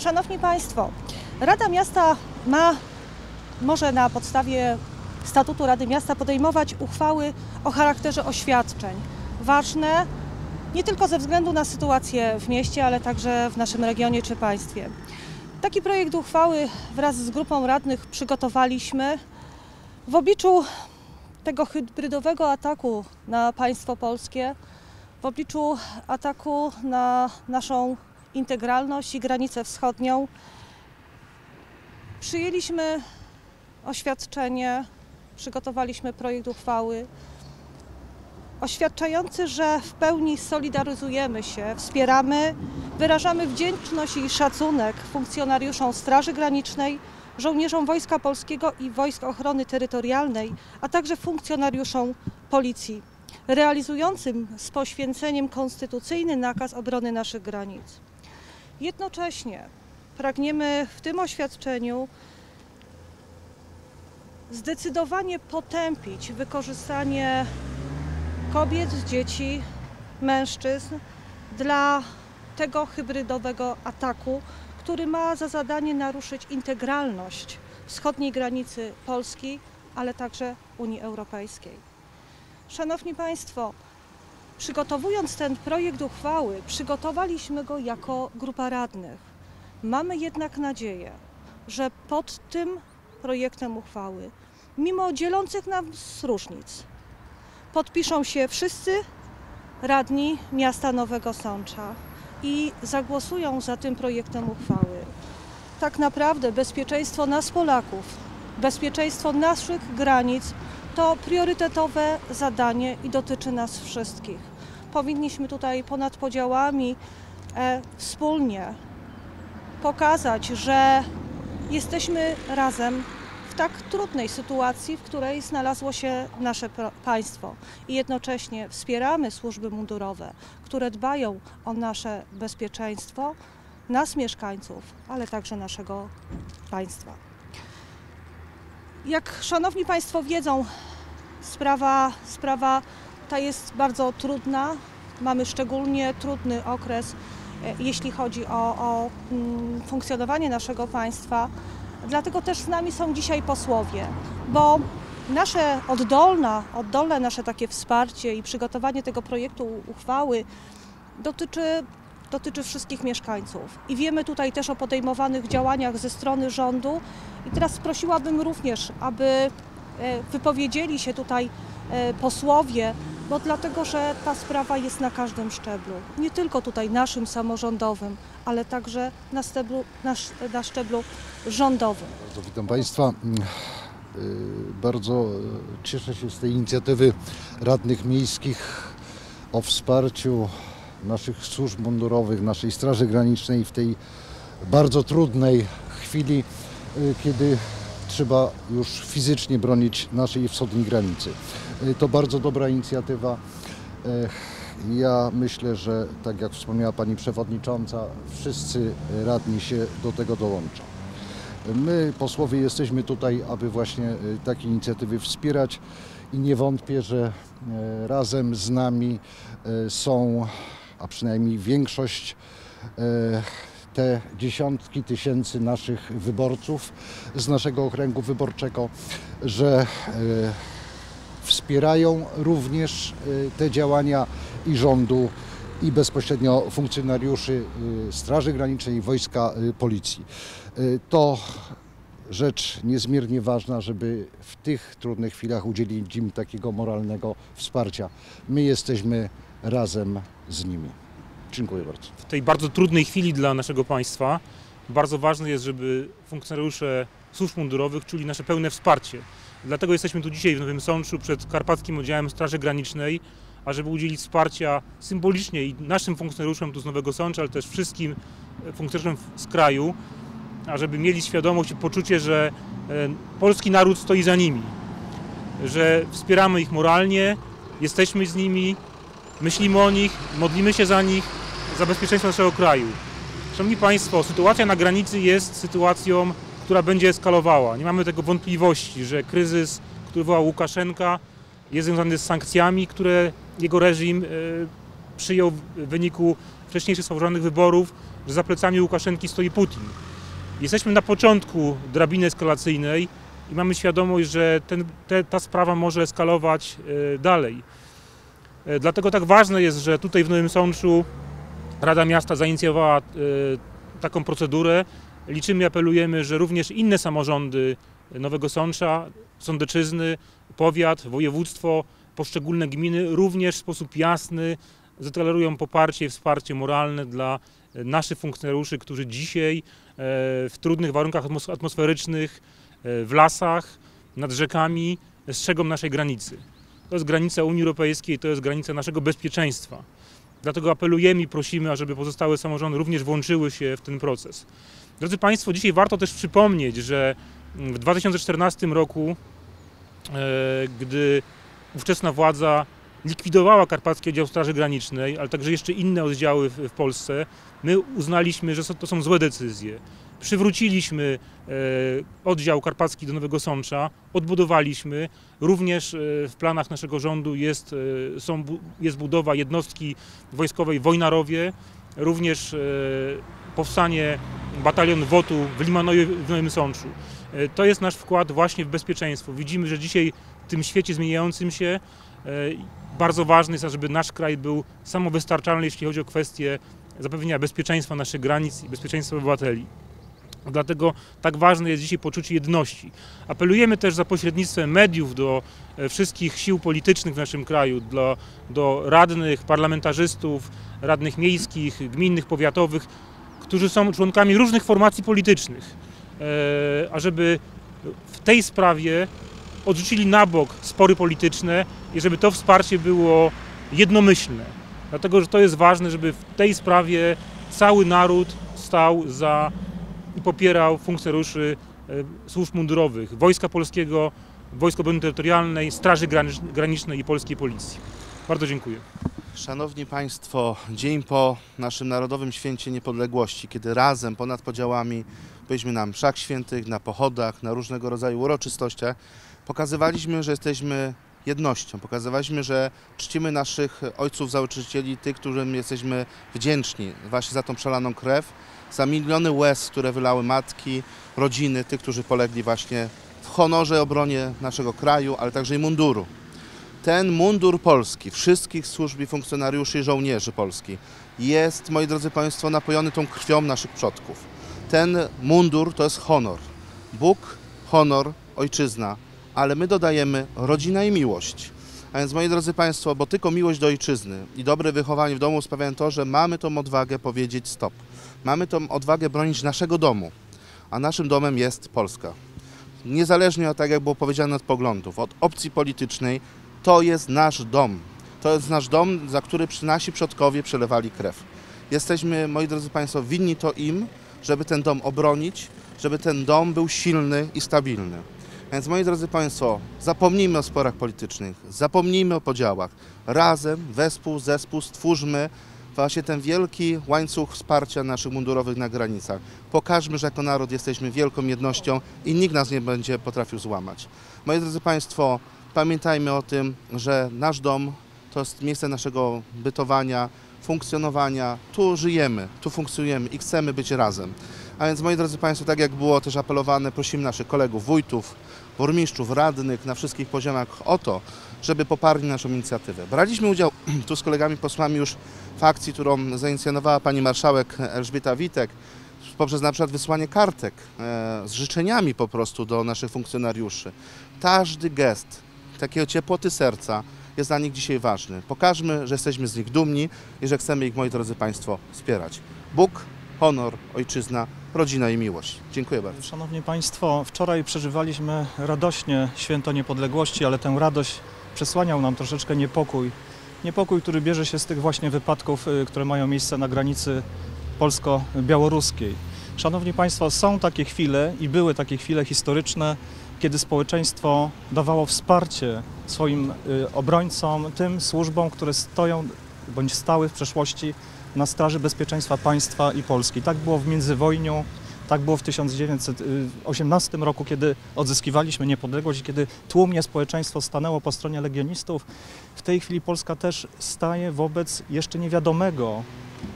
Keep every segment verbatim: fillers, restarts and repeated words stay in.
Szanowni Państwo, Rada Miasta ma, może na podstawie statutu Rady Miasta podejmować uchwały o charakterze oświadczeń. Ważne nie tylko ze względu na sytuację w mieście, ale także w naszym regionie czy państwie. Taki projekt uchwały wraz z grupą radnych przygotowaliśmy w obliczu tego hybrydowego ataku na państwo polskie, w obliczu ataku na naszą integralność i granicę wschodnią. Przyjęliśmy oświadczenie, przygotowaliśmy projekt uchwały oświadczający, że w pełni solidaryzujemy się, wspieramy, wyrażamy wdzięczność i szacunek funkcjonariuszom Straży Granicznej, żołnierzom Wojska Polskiego i Wojsk Ochrony Terytorialnej, a także funkcjonariuszom Policji, realizującym z poświęceniem konstytucyjny nakaz obrony naszych granic. Jednocześnie pragniemy w tym oświadczeniu zdecydowanie potępić wykorzystanie kobiet, dzieci, mężczyzn dla tego hybrydowego ataku, który ma za zadanie naruszyć integralność wschodniej granicy Polski, ale także Unii Europejskiej. Szanowni Państwo, przygotowując ten projekt uchwały, przygotowaliśmy go jako grupa radnych. Mamy jednak nadzieję, że pod tym projektem uchwały, mimo dzielących nas różnic, podpiszą się wszyscy radni miasta Nowego Sącza i zagłosują za tym projektem uchwały. Tak naprawdę bezpieczeństwo nas Polaków, bezpieczeństwo naszych granic to priorytetowe zadanie i dotyczy nas wszystkich. Powinniśmy tutaj ponad podziałami e, wspólnie pokazać, że jesteśmy razem w tak trudnej sytuacji, w której znalazło się nasze państwo i jednocześnie wspieramy służby mundurowe, które dbają o nasze bezpieczeństwo, nas mieszkańców, ale także naszego państwa. Jak szanowni Państwo wiedzą, sprawa, sprawa ta jest bardzo trudna. Mamy szczególnie trudny okres, jeśli chodzi o, o funkcjonowanie naszego państwa. Dlatego też z nami są dzisiaj posłowie, bo nasze oddolne, oddolne nasze takie wsparcie i przygotowanie tego projektu uchwały dotyczy, dotyczy wszystkich mieszkańców. I wiemy tutaj też o podejmowanych działaniach ze strony rządu. I teraz prosiłabym również, aby wypowiedzieli się tutaj posłowie, bo dlatego, że ta sprawa jest na każdym szczeblu. Nie tylko tutaj naszym samorządowym, ale także na szczeblu, na, na szczeblu rządowym. Bardzo witam Państwa. Bardzo cieszę się z tej inicjatywy radnych miejskich o wsparciu naszych służb mundurowych, naszej Straży Granicznej w tej bardzo trudnej chwili, kiedy trzeba już fizycznie bronić naszej wschodniej granicy. To bardzo dobra inicjatywa. Ja myślę, że tak jak wspomniała Pani Przewodnicząca, wszyscy radni się do tego dołączą. My, posłowie, jesteśmy tutaj, aby właśnie takie inicjatywy wspierać i nie wątpię, że razem z nami są, a przynajmniej większość, te dziesiątki tysięcy naszych wyborców z naszego okręgu wyborczego, że wspierają również te działania i rządu, i bezpośrednio funkcjonariuszy Straży Granicznej i Wojska Policji. To rzecz niezmiernie ważna, żeby w tych trudnych chwilach udzielić im takiego moralnego wsparcia. My jesteśmy razem z nimi. Dziękuję bardzo. W tej bardzo trudnej chwili dla naszego państwa bardzo ważne jest, żeby funkcjonariusze służb mundurowych czuli nasze pełne wsparcie. Dlatego jesteśmy tu dzisiaj w Nowym Sączu przed Karpackim Oddziałem Straży Granicznej, ażeby udzielić wsparcia symbolicznie i naszym funkcjonariuszom tu z Nowego Sącza, ale też wszystkim funkcjonariuszom z kraju, ażeby mieli świadomość i poczucie, że polski naród stoi za nimi, że wspieramy ich moralnie, jesteśmy z nimi, myślimy o nich, modlimy się za nich, za bezpieczeństwo naszego kraju. Szanowni Państwo, sytuacja na granicy jest sytuacją, która będzie eskalowała. Nie mamy tego wątpliwości, że kryzys, który wywołał Łukaszenka, jest związany z sankcjami, które jego reżim przyjął w wyniku wcześniejszych sfałszowanych wyborów, że za plecami Łukaszenki stoi Putin. Jesteśmy na początku drabiny eskalacyjnej i mamy świadomość, że ten, te, ta sprawa może eskalować e, dalej. E, dlatego tak ważne jest, że tutaj w Nowym Sączu Rada Miasta zainicjowała e, taką procedurę. Liczymy i apelujemy, że również inne samorządy Nowego Sącza, Sądeczyzny, powiat, województwo, poszczególne gminy również w sposób jasny zadeklarują poparcie i wsparcie moralne dla naszych funkcjonariuszy, którzy dzisiaj w trudnych warunkach atmosferycznych, w lasach, nad rzekami strzegą naszej granicy. To jest granica Unii Europejskiej, to jest granica naszego bezpieczeństwa. Dlatego apelujemy i prosimy, ażeby pozostałe samorządy również włączyły się w ten proces. Drodzy Państwo, dzisiaj warto też przypomnieć, że w dwa tysiące czternastym roku, gdy ówczesna władza likwidowała Karpacki Oddział Straży Granicznej, ale także jeszcze inne oddziały w, w Polsce, my uznaliśmy, że to są złe decyzje. Przywróciliśmy e, oddział karpacki do Nowego Sącza, odbudowaliśmy. Również e, w planach naszego rządu jest, e, są, jest budowa jednostki wojskowej w Wojnarowie, również e, powstanie batalion WOT-u w Limanowie w Nowym Sączu. E, to jest nasz wkład właśnie w bezpieczeństwo. Widzimy, że dzisiaj w tym świecie zmieniającym się e, bardzo ważne jest, żeby nasz kraj był samowystarczalny, jeśli chodzi o kwestie zapewnienia bezpieczeństwa naszych granic i bezpieczeństwa obywateli. Dlatego tak ważne jest dzisiaj poczucie jedności. Apelujemy też za pośrednictwem mediów do wszystkich sił politycznych w naszym kraju, do, do radnych, parlamentarzystów, radnych miejskich, gminnych, powiatowych, którzy są członkami różnych formacji politycznych, ażeby w tej sprawie odrzucili na bok spory polityczne i żeby to wsparcie było jednomyślne. Dlatego, że to jest ważne, żeby w tej sprawie cały naród stał za i popierał funkcjonariuszy służb mundurowych, Wojska Polskiego, Wojsk Obrony Terytorialnej, Straży Granicznej i Polskiej Policji. Bardzo dziękuję. Szanowni Państwo, dzień po naszym Narodowym Święcie Niepodległości, kiedy razem, ponad podziałami, byliśmy na mszach świętych, na pochodach, na różnego rodzaju uroczystościach, pokazywaliśmy, że jesteśmy jednością, pokazywaliśmy, że czcimy naszych ojców założycieli, tych, którym jesteśmy wdzięczni właśnie za tą przelaną krew, za miliony łez, które wylały matki, rodziny, tych, którzy polegli właśnie w honorze, obronie naszego kraju, ale także i munduru. Ten mundur polski, wszystkich służb i funkcjonariuszy i żołnierzy polskich jest, moi drodzy Państwo, napojony tą krwią naszych przodków. Ten mundur to jest honor. Bóg, honor, ojczyzna, ale my dodajemy rodzina i miłość. A więc, moi drodzy Państwo, bo tylko miłość do ojczyzny i dobre wychowanie w domu sprawiają to, że mamy tą odwagę powiedzieć stop. Mamy tą odwagę bronić naszego domu, a naszym domem jest Polska. Niezależnie od, tak jak było powiedziane, od poglądów, od opcji politycznej, to jest nasz dom. To jest nasz dom, za który nasi przodkowie przelewali krew. Jesteśmy, moi drodzy Państwo, winni to im, żeby ten dom obronić, żeby ten dom był silny i stabilny. Więc, moi drodzy Państwo, zapomnijmy o sporach politycznych, zapomnijmy o podziałach. Razem, wespół, zespół stwórzmy właśnie ten wielki łańcuch wsparcia naszych mundurowych na granicach. Pokażmy, że jako naród jesteśmy wielką jednością i nikt nas nie będzie potrafił złamać. Moi drodzy Państwo, pamiętajmy o tym, że nasz dom to jest miejsce naszego bytowania, funkcjonowania. Tu żyjemy, tu funkcjonujemy i chcemy być razem. A więc, moi drodzy Państwo, tak jak było też apelowane, prosimy naszych kolegów, wójtów, burmistrzów, radnych na wszystkich poziomach o to, żeby poparli naszą inicjatywę. Braliśmy udział tu z kolegami posłami już w akcji, którą zainicjowała pani marszałek Elżbieta Witek, poprzez na przykład wysłanie kartek e, z życzeniami po prostu do naszych funkcjonariuszy. Każdy gest takiego ciepłoty serca jest dla nich dzisiaj ważny. Pokażmy, że jesteśmy z nich dumni i że chcemy ich, moi drodzy Państwo, wspierać. Bóg, honor, ojczyzna, rodzina i miłość. Dziękuję bardzo. Szanowni Państwo, wczoraj przeżywaliśmy radośnie Święto Niepodległości, ale tę radość przesłaniał nam troszeczkę niepokój. Niepokój, który bierze się z tych właśnie wypadków, które mają miejsce na granicy polsko-białoruskiej. Szanowni Państwo, są takie chwile i były takie chwile historyczne, kiedy społeczeństwo dawało wsparcie swoim obrońcom, tym służbom, które stoją bądź stały w przeszłości na straży bezpieczeństwa państwa i Polski. Tak było w międzywojniu, tak było w tysiąc dziewięćset osiemnastym roku, kiedy odzyskiwaliśmy niepodległość i kiedy tłumnie społeczeństwo stanęło po stronie legionistów. W tej chwili Polska też staje wobec jeszcze niewiadomego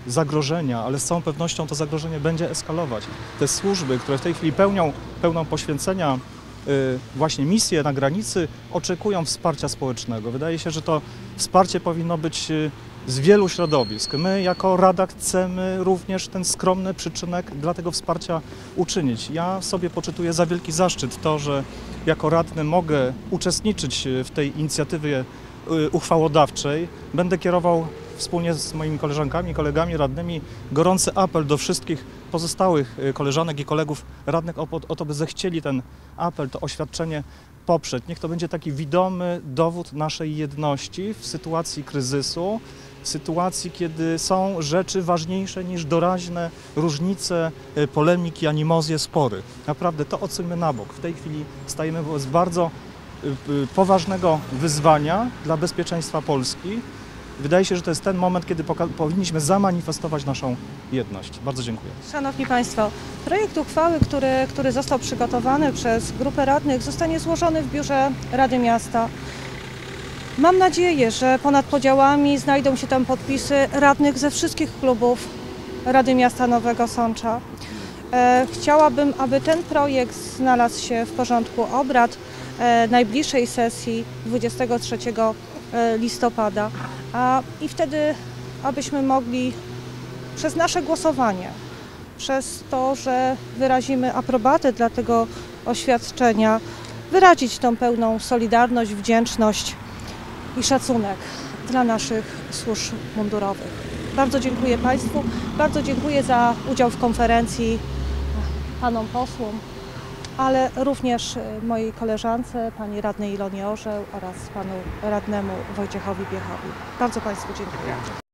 zagrożenia, ale z całą pewnością to zagrożenie będzie eskalować. Te służby, które w tej chwili pełnią pełną poświęcenia y, właśnie misję na granicy, oczekują wsparcia społecznego. Wydaje się, że to wsparcie powinno być y, z wielu środowisk. My jako Rada chcemy również ten skromny przyczynek dla tego wsparcia uczynić. Ja sobie poczytuję za wielki zaszczyt to, że jako radny mogę uczestniczyć w tej inicjatywie uchwałodawczej. Będę kierował wspólnie z moimi koleżankami, kolegami radnymi gorący apel do wszystkich pozostałych koleżanek i kolegów radnych o, o to, by zechcieli ten apel, to oświadczenie poprzeć. Niech to będzie taki widomy dowód naszej jedności w sytuacji kryzysu, w sytuacji, kiedy są rzeczy ważniejsze niż doraźne różnice, polemiki, animozje, spory. Naprawdę to odsuńmy na bok. W tej chwili stajemy wobec bardzo poważnego wyzwania dla bezpieczeństwa Polski. Wydaje się, że to jest ten moment, kiedy powinniśmy zamanifestować naszą jedność. Bardzo dziękuję. Szanowni Państwo, projekt uchwały, który, który został przygotowany przez grupę radnych, zostanie złożony w biurze Rady Miasta. Mam nadzieję, że ponad podziałami znajdą się tam podpisy radnych ze wszystkich klubów Rady Miasta Nowego Sącza. E, chciałabym, aby ten projekt znalazł się w porządku obrad e, najbliższej sesji dwudziestego trzeciego listopada, a i wtedy, abyśmy mogli przez nasze głosowanie, przez to, że wyrazimy aprobatę dla tego oświadczenia, wyrazić tą pełną solidarność, wdzięczność i szacunek dla naszych służb mundurowych. Bardzo dziękuję Państwu, bardzo dziękuję za udział w konferencji panom posłom, ale również mojej koleżance, pani radnej Ilonie Orzeł oraz panu radnemu Wojciechowi Biechowi. Bardzo Państwu dziękuję.